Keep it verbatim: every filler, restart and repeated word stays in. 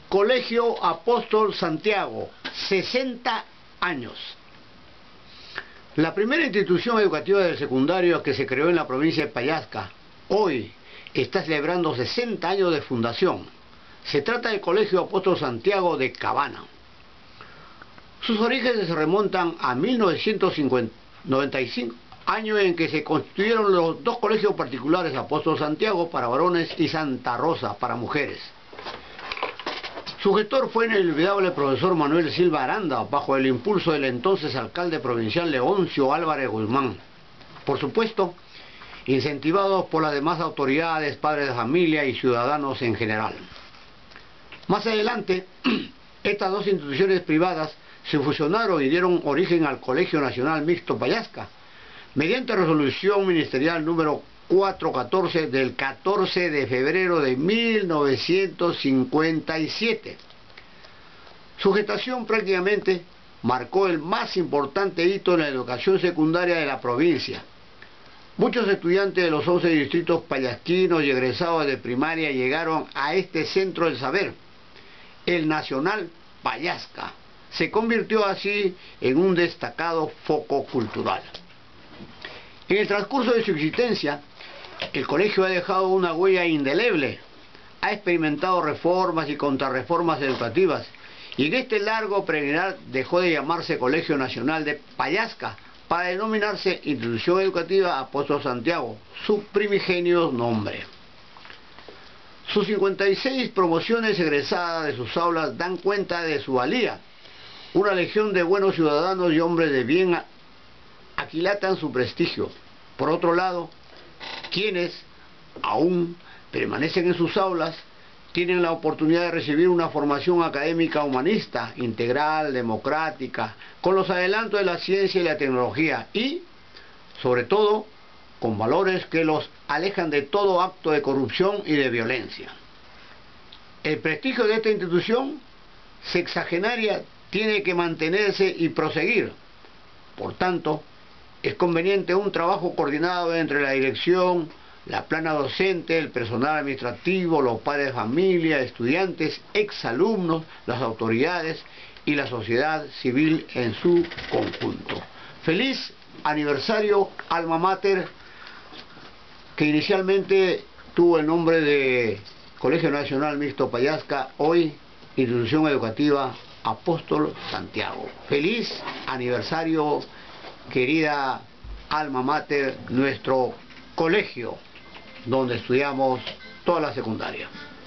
Colegio Apóstol Santiago, sesenta años. La primera institución educativa del secundario que se creó en la provincia de Pallasca, hoy está celebrando sesenta años de fundación. Se trata del Colegio Apóstol Santiago de Cabana. Sus orígenes se remontan a mil novecientos noventa y cinco, año en que se constituyeron los dos colegios particulares, Apóstol Santiago para varones y Santa Rosa para mujeres. Su gestor fue el inolvidable profesor Manuel Silva Aranda, bajo el impulso del entonces alcalde provincial Leoncio Álvarez Guzmán. Por supuesto, incentivados por las demás autoridades, padres de familia y ciudadanos en general. Más adelante, estas dos instituciones privadas se fusionaron y dieron origen al Colegio Nacional Mixto Pallasca, mediante resolución ministerial número cuatrocientos catorce del catorce de febrero de mil novecientos cincuenta y siete. Su gestación prácticamente marcó el más importante hito en la educación secundaria de la provincia. Muchos estudiantes de los once distritos pallasquinos y egresados de primaria llegaron a este centro del saber, el Nacional Pallasca. Se convirtió así en un destacado foco cultural. En el transcurso de su existencia, el colegio ha dejado una huella indeleble, ha experimentado reformas y contrarreformas educativas, y en este largo peregrinar dejó de llamarse Colegio Nacional de Pallasca para denominarse Institución Educativa Apóstol Santiago, su primigenio nombre. Sus cincuenta y seis promociones egresadas de sus aulas dan cuenta de su valía. Una legión de buenos ciudadanos y hombres de bien aquilatan su prestigio. Por otro lado, quienes aún permanecen en sus aulas tienen la oportunidad de recibir una formación académica humanista, integral, democrática, con los adelantos de la ciencia y la tecnología y, sobre todo, con valores que los alejan de todo acto de corrupción y de violencia. El prestigio de esta institución sexagenaria tiene que mantenerse y proseguir. Por tanto, es conveniente un trabajo coordinado entre la dirección, la plana docente, el personal administrativo, los padres de familia, estudiantes, exalumnos, las autoridades y la sociedad civil en su conjunto. Feliz aniversario Alma Mater, que inicialmente tuvo el nombre de Colegio Nacional Mixto Pallasca, hoy Institución Educativa Apóstol Santiago. Feliz aniversario, querida Alma Mater, nuestro colegio donde estudiamos toda la secundaria.